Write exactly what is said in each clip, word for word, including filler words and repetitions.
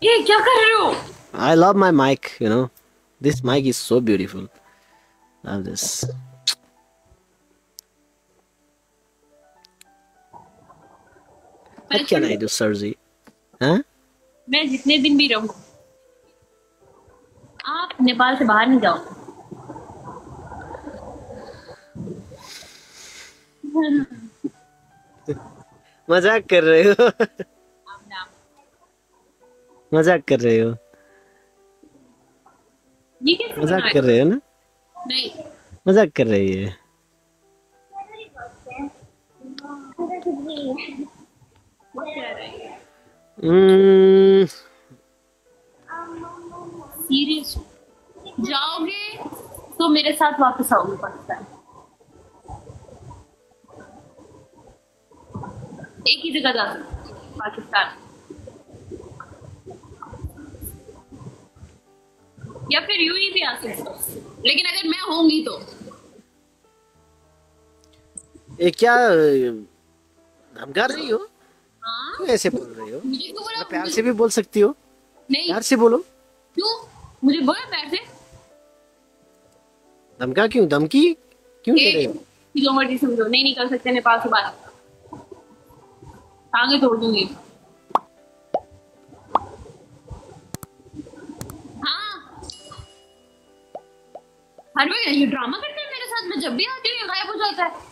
ये क्या कर रहे हो? I love my mic, you know. This mic is so beautiful. Love this. What can I do, Sarji? Huh? मैं जितने दिन भी रहूं, आप नेपाल से बाहर नहीं जाओ। मजाक कर रहे हो? आप ना- मजाक कर रहे हो? ये कैसे मजाक बनाए? कर रहे हो ना? नहीं, मजाक कर रही है। वो कह रहा है हम्म, सीरियस जाओगे तो मेरे साथ वापस आओगे पाकिस्तान। एक ही जगह जा सकते हो, पाकिस्तान, या फिर यूं ही भी आ सकते हो, लेकिन अगर मैं होंगी तो। ये क्या धमका रही हो? हाँ, क्यों ऐसे बोल रही हो? मुझे तो बोला, थोड़ा प्यार से भी बोल सकती हो। नहीं, प्यार से बोलो। क्यों? मुझे बोला पैर से। धमका क्यों? धमकी क्यों दे रही एक हो? जो मर्जी समझो, नहीं निकल सकते नेपाल से बाहर, टांगे तोड़ दूंगी। हाँ, हर वक्त ये ड्रामा करते हैं मेरे साथ। मैं जब भी आती हूँ ये गायब हो जाता है।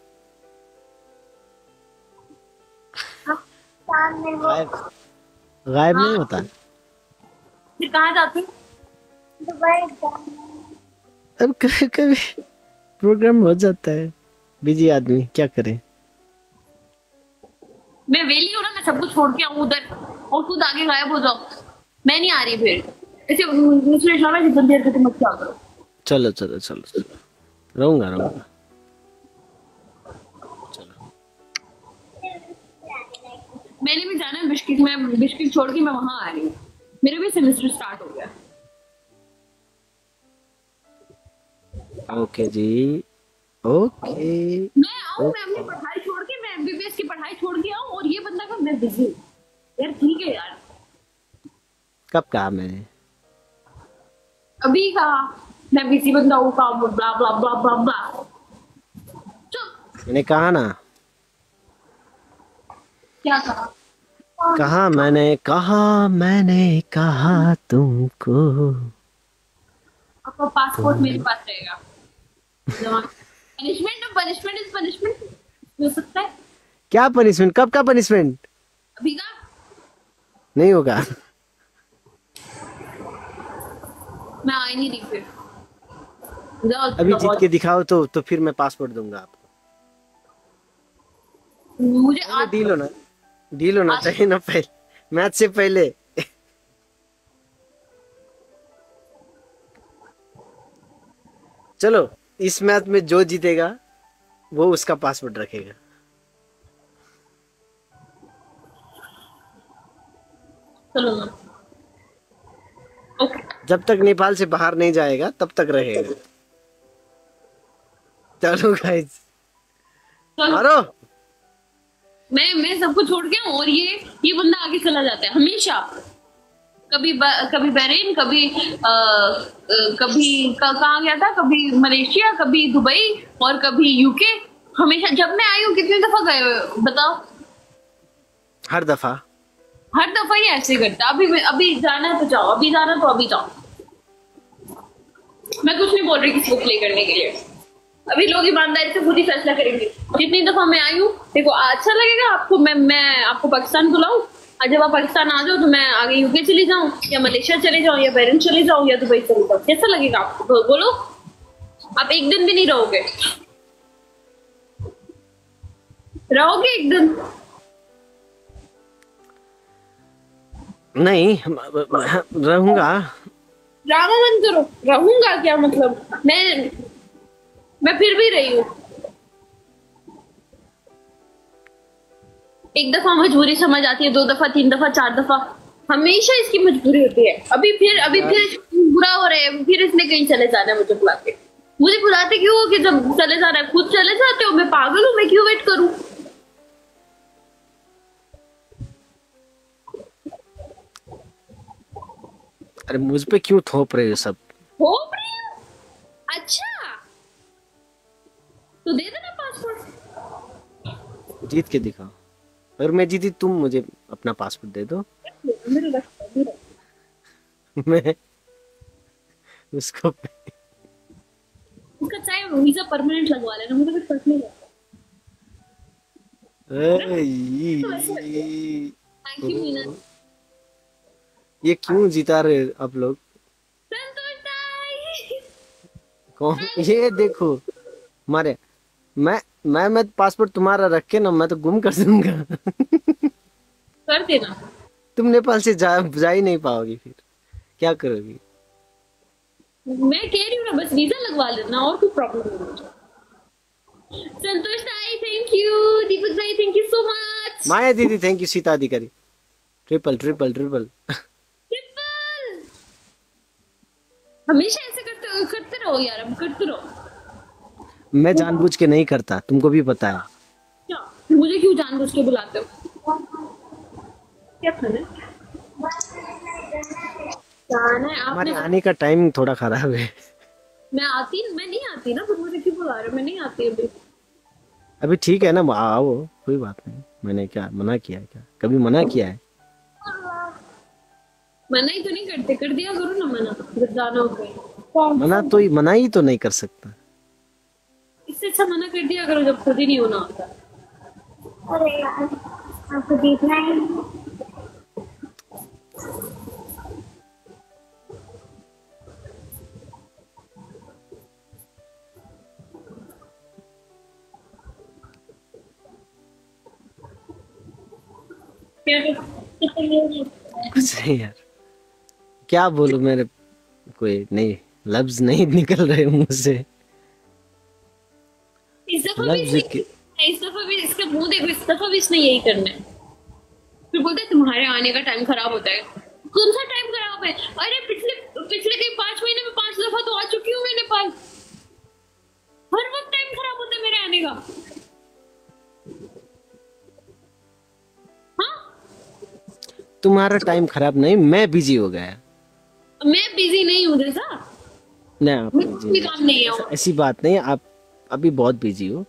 गायब गायब हाँ, नहीं होता। फिर कहाँ जाती हूँ? अब कभी कभी प्रोग्राम हो जाता है। बिजी आदमी क्या करे? मैं वेली हूँ ना, मैं सब कुछ छोड़ के आऊँ उधर और खुद आगे गायब हो जाओ। मैं नहीं आ रही फिर। ऐसे दूसरे शहर में जितनी देर मत क्या करो। चलो चलो चलो चलो, रहूंगा रहूंगा। चलो, मैंने भी जाना है बिस्किट में, बिस्किट छोड़ के मैं वहां आ रही हूँ। मेरा भी सेमेस्टर स्टार्ट हो गया। ओके जी, ओके। मैं आऊँ, मैं अपनी ओके, पढ़ाई छोड़ के, मैं एमबीबीएस की पढ़ाई छोड़ के आऊँ और ये बंदा का मैं बिजी हूँ। यार ठीक है यार, कब कहा मैंने? अभी कहा मैं बिजी बंदा हूँ, काम ब्ला ब्ला ब्ला ब्ला ब्ला। चुप। मैंने कहा ना। क्या कहा? कहा मैंने कहा मैंने कहा तुमको। आपका पासपोर्ट मेरे पास रहेगा। पनिशमेंट पनिशमेंट इज पनिशमेंट हो सकता है। क्या पनिशमेंट? कब का पनिशमेंट? अभी का नहीं होगा। मैं आ ही नहीं रही फिर। जाओ, अभी जीत बहुत- के दिखाओ तो तो फिर मैं पासपोर्ट दूंगा आपको। मुझे पहले आज डील होना डील होना आज- चाहिए ना, पहले मैच से पहले। चलो, इस मैच में जो जीतेगा वो उसका पासपोर्ट रखेगा। चलो ना। ओके, जब तक नेपाल से बाहर नहीं जाएगा तब तक रहेगा। चलो गाइस, चलो। मारो। मैं मैं सब कुछ छोड़ के आऊं और ये ये बंदा आगे चला जाता है हमेशा। कभी ब, कभी बहरीन, कभी आ, आ, कभी क- कहाँ गया था, कभी मलेशिया, कभी दुबई और कभी यूके। हमेशा जब मैं आई हूँ कितनी दफा गए हुए हो, बताओ? हर दफा। हर दफा ही ऐसे करता। अभी मैं- अभी जाना है तो जाओ, अभी जाना तो अभी जाओ। मैं कुछ नहीं बोल रही किसी को प्ले करने के लिए। अभी लोग ईमानदारी से खुद ही फैसला करेंगे। जितनी दफा मैं आई हूँ, देखो अच्छा लगेगा आपको, मैं मैं आपको पाकिस्तान बुलाऊं और जब आप पाकिस्तान आ जाओ तो मैं आगे यूके चली जाऊं या मलेशिया चले जाऊं या बहरीन चले जाऊं या दुबई चले जाऊं। कैसा लगेगा आपको? बो- बोलो। आप एक दिन भी नहीं रहोगे? रहोगे एक दिन? नहीं, हम- रहूंगा। ड्रामा मत करो। रहूंगा क्या मतलब? मैं मैं फिर भी रही हूँ। एक दफा मजबूरी समझ आती है, दो दफा, तीन दफा, चार दफा, हमेशा इसकी मजबूरी होती है। अभी फिर अभी फिर बुरा हो रहा है, फिर इसने कहीं चले जाना है मुझे बुला के। मुझे बुलाते क्यों हो कि जब चले जाना है खुद चले जाते हो? मैं पागल हूँ? मैं क्यों वेट करूँ? अरे मुझ पे क्यों थोप रहे हो सब? थोप रही हूँ? अच्छा तो दे देना पासपोर्ट। जीत के दिखाओ। अगर मैं जीती तुम मुझे अपना पासपोर्ट दे दो। मेरे रख मेरे मैं उसको उसका चाहे वीजा परमानेंट लगवा लेना, मुझे कुछ फर्क नहीं पड़ता। Thank you Meena. ये क्यों जिता रहे आप लोग? संतोष भाई कौन? ये देखो मारे, मैं मैं मैं पासपोर्ट तुम्हारा रख के ना मैं तो गुम कर दूंगा। कर देना। तुम नेपाल से जा जा ही नहीं पाओगी, फिर क्या करोगी? मैं कह रही हूँ ना, बस वीजा लगवा लेना, और कोई प्रॉब्लम नहीं मुझे। संतोष भाई थैंक यू, दीपक भाई thank you so much, Maya दीदी थैंक यू, सीता अधिकारी ट्रिपल ट्रिपल ट्रिपल ट्रिपल। हमेशा ऐसे करते करते रहो यार, अब करते रहो। मैं जानबूझ के नहीं करता, तुमको भी पता है। क्या मुझे क्यों जानबूझ के बुलाते हो? क्या खाना है? खाना है हमारे आपने? आने का टाइम थोड़ा खराब है। मैं आती मैं नहीं आती ना, फिर मुझे क्यों बुला रहे हो? मैं नहीं आती अभी। अभी ठीक है ना, आओ कोई बात नहीं। मैंने क्या मना किया है? क्या कभी मना किया है? मना ही तो नहीं करते, कर दिया करो ना मना जब जाना होता है। मना तो मना ही तो नहीं कर सकता। इससे अच्छा मना कर दिया करो जब खुद ही नहीं होना होता। अरे यार आपको देखना है। कुछ नहीं यार, क्या बोलूं, मेरे कोई नहीं लफ्ज नहीं निकल रहे मुंह से। इस दफा भी लफ्ज इसने इस दफा भी इसका मुंह देखो, इस दफा भी इसने यही करना है। फिर बोलते हैं तुम्हारे आने का टाइम खराब होता है। कौन सा टाइम खराब है? अरे पिछले पिछले के पांच महीने में पांच दफा तो आ चुकी हूँ मैं नेपाल। हर वक्त टाइम खराब होता है मेरे आने का। हाँ तुम्हारा टाइम खराब नहीं, मैं बिजी हो गया। मैं बिजी नहीं हूँ जैसा, नहीं आप मुझे busy कोई नहीं। काम नहीं है। ऐसा- ऐसी बात नहीं, आप अभी बहुत बिजी हो।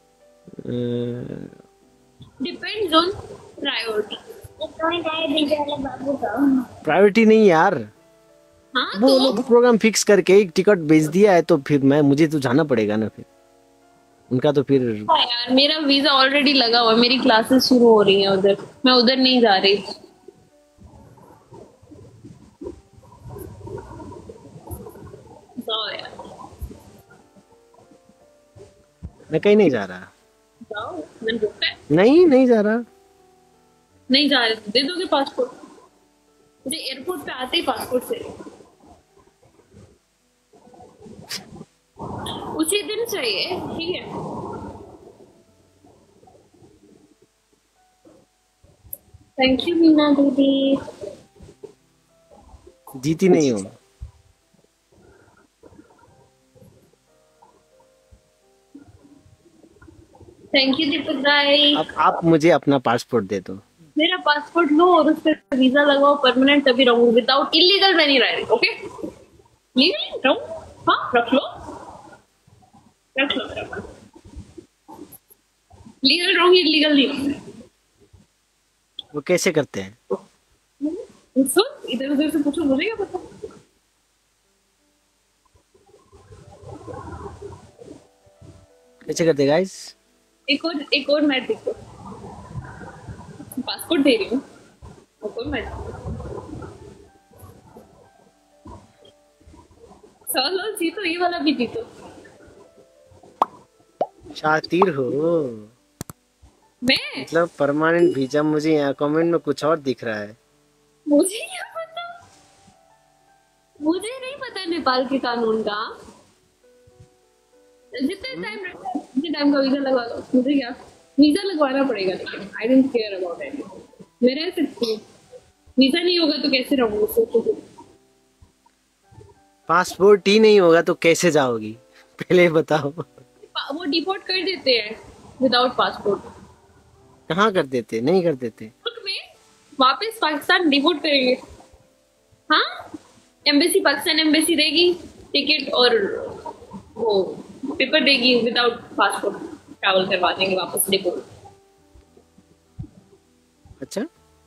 Depends on priority. बाबू का प्रायोरिटी नहीं यार, हाँ वो तो लोग प्रोग्राम फिक्स करके एक टिकट भेज दिया है तो फिर मैं मुझे तो जाना पड़ेगा ना, फिर उनका तो फिर। हाँ यार मेरा वीजा ऑलरेडी लगा हुआ है, मेरी क्लासेस शुरू हो रही हैं उधर, मैं उधर नहीं जा रही। जाओ यार मैं कहीं नहीं जा रहा। जाओ, मैंने रोका है। नहीं नहीं जा रहा। नहीं जा रहे तो दे दोगे पासपोर्ट? मुझे एयरपोर्ट पे आते ही पासपोर्ट से उसी दिन चाहिए, ठीक है? थैंक यू मीना दीदी। जीती नहीं हूँ। थैंक यू दीपक भाई। अब आप मुझे अपना पासपोर्ट दे दो। मेरा पासपोर्ट लो और उस पर वीजा लगाओ, परमानेंट तभी रहूँ, विदाउट इलीगल मैं नहीं रह रही। ओके लीगल रहूँ, हाँ रख लो रख लो मेरा पास। लीगल रहूंगी, इलीगल नहीं रहूंगी। वो कैसे करते हैं? सुन इधर उधर से पूछो, मुझे क्या पता। कैसे करते गाइस? एक और एक और मैच देखो, पासपोर्ट दे रही हूँ, एक और मैच चलो जीतो, ये वाला भी जीतो। शातिर हो मैं मतलब परमानेंट वीजा। मुझे यहाँ कमेंट में कुछ और दिख रहा है। मुझे क्या पता, मुझे नहीं पता नेपाल के कानून का। जितने टाइम जितने टाइम का वीजा लगवा लो, मुझे क्या, वीजा लगवाना पड़ेगा लेकिन I don't care about it. मेरे से वीजा नहीं होगा तो कैसे रहूंगी, सोचो। पासपोर्ट ही नहीं होगा तो कैसे जाओगी पहले बताओ। वो डिपोर्ट कर देते हैं विदाउट पासपोर्ट। कहाँ कर देते? नहीं कर देते। मुल्क में वापस पाकिस्तान डिपोर्ट करेंगे। हाँ एम्बेसी, पाकिस्तान एम्बेसी देगी टिकट और वो पेपर देगी, विदाउट पासपोर्ट ट्रैवल करवा देंगे वापस डिपोर्ट। अच्छा,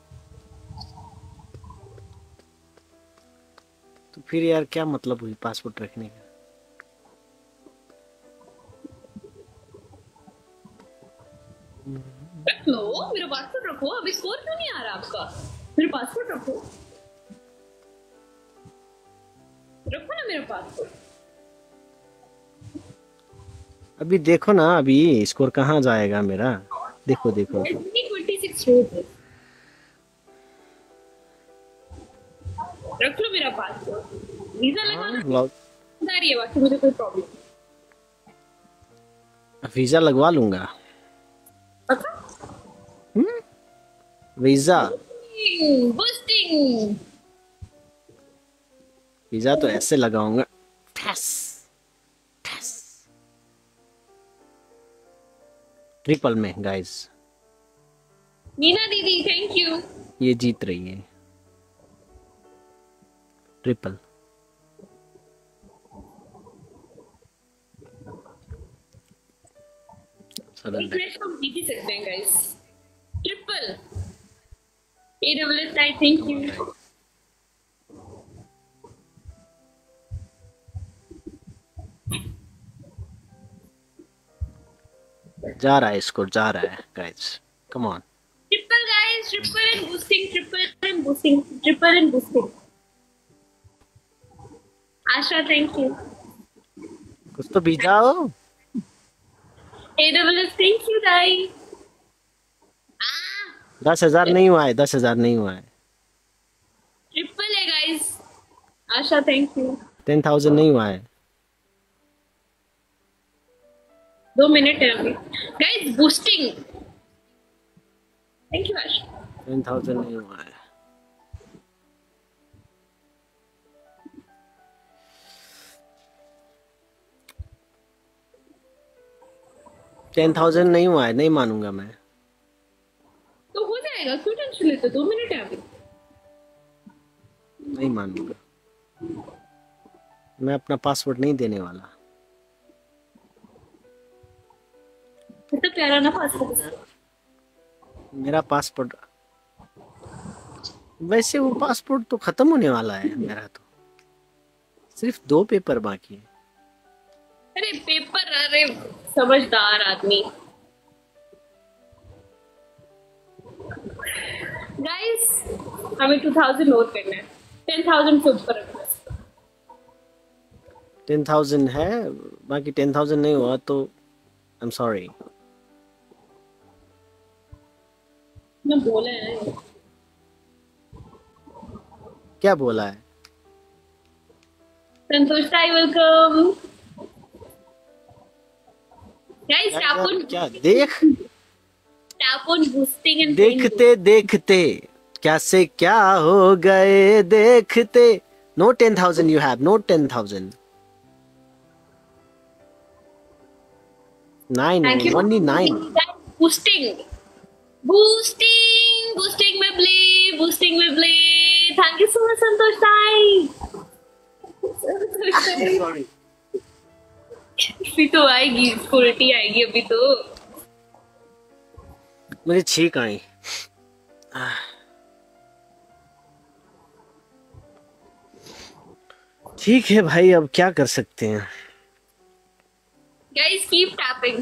तो फिर यार क्या मतलब हुई पासपोर्ट रखने का? रख लो, मेरा पासपोर्ट रखो। अभी स्कोर क्यों नहीं आ रहा आपका? मेरा पासपोर्ट रखो, रखो ना मेरा पासपोर्ट। अभी देखो ना, अभी स्कोर कहाँ जाएगा मेरा? देखो देखो छब्बीस रख लो मेरा पासपोर्ट। वीजा लगवाना लॉग आ रही है, बाकी मुझे कोई प्रॉब्लम। वीजा लगवा लूंगा। पक्का? हम्म वीजा बूस्टिंग। वीजा तो ऐसे लगाऊंगा, ठस ठस, ट्रिपल में गाइस। मीना दीदी थैंक यू। ये जीत रही है ट्रिपल। एक मैच हम जीत ही सकते हैं guys. Triple A double S I thank you. जा रहा है स्कोर, जा रहा है guys, come on. Triple guys, triple and boosting, triple and boosting, triple and boosting. Asha thank you. कुछ तो भी जाओ। A double S thank you दाई। दस हजार नहीं हुआ है, दस हजार नहीं हुआ है। ट्रिपल है guys. Asha thank you. Ten thousand नहीं हुआ है। दो मिनट है अभी guys. Boosting thank you Asha. Ten thousand नहीं हुआ है। टेन थाउजेंड नहीं हुआ है, नहीं मानूंगा मैं। तो हो जाएगा, क्यों टेंशन लेते? दो मिनट है अभी। नहीं मानूंगा, मैं अपना पासवर्ड नहीं देने वाला। कितना प्यारा ना पासपोर्ट। मेरा पासपोर्ट, वैसे वो पासपोर्ट तो खत्म होने वाला है मेरा, तो सिर्फ दो पेपर बाकी है। अरे पेपर, अरे समझदार आदमी। गाइस हमें टू थाउजेंड नोट करना है, टेन थाउजेंड से ऊपर रखना है। टेन थाउजेंड है, बाकी टेन थाउजेंड नहीं हुआ तो आई एम सॉरी। मैं बोला है। क्या बोला है? संतोष भाई वेलकम। गाइस टैप ऑन, क्या देख, टैप ऑन बूस्टिंग एंड देखते देखते कैसे क्या हो गए देखते। No ten thousand you have, no ten thousand. Nine, only nine. Boosting boosting boosting में ब्ली, बूस्टिंग में ब्ली। Thank you so much Santosh भाई। सॉरी, अभी तो आएगी, इसको उल्टी आएगी अभी तो। मुझे छींक आई। ठीक है भाई, अब क्या कर सकते हैं। Guys keep tapping.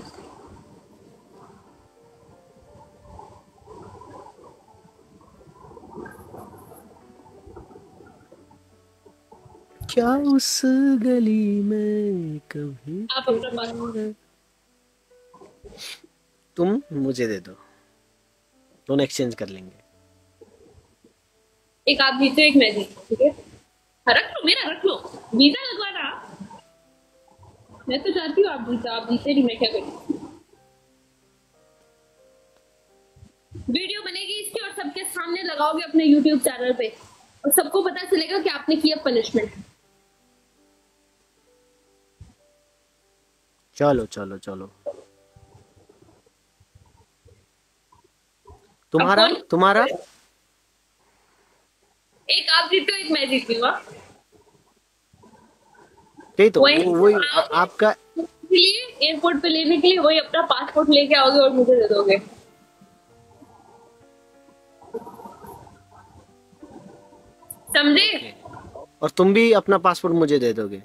क्या उस गली में कभी आप अपना पासपोर्ट, तुम मुझे दे दो, दोनों एक्सचेंज कर लेंगे। एक आप जीतो एक मैं जीतो, ठीक है? हाँ, रख लो मेरा, रख लो। वीजा लगवाना, मैं तो चाहती हूँ आप जीतो। आप जीते नहीं, मैं क्या करूँ? वीडियो बनेगी इसकी और सबके सामने लगाओगे अपने यूट्यूब चैनल पे, और सबको पता चलेगा कि आपने किया पनिशमेंट। चलो चलो चलो, तुम्हारा तुम्हारा एक आप जीते हो एक मैं जीती हूँ। यही तो वही वो- वही आ- आपका के लिए एयरपोर्ट पे लेने के लिए वही अपना पासपोर्ट लेके आओगे और मुझे दे दोगे। समझे? और तुम भी अपना पासपोर्ट मुझे दे दोगे।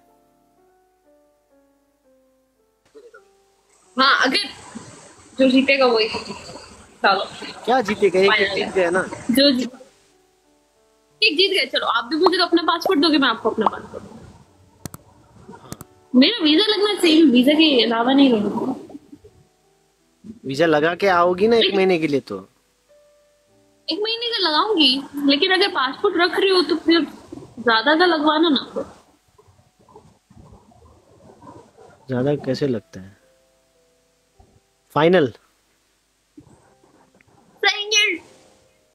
हाँ, अगर जो जीतेगा वही। चलो क्या जीतेगा, एक एक जीत गया ना। जो जीत एक जीत गए, चलो आप भी मुझे तो अपना पासपोर्ट दोगे, मैं आपको अपना पासपोर्ट दूंगी। मेरा वीजा लगना चाहिए, वीजा के अलावा नहीं लगूंगा। वीजा लगा के आओगी ना एक महीने के लिए तो। एक महीने का लगाऊंगी, लेकिन अगर पासपोर्ट रख रही हो तो फिर ज्यादा का लगवाना ना। ज्यादा कैसे लगता है? Final final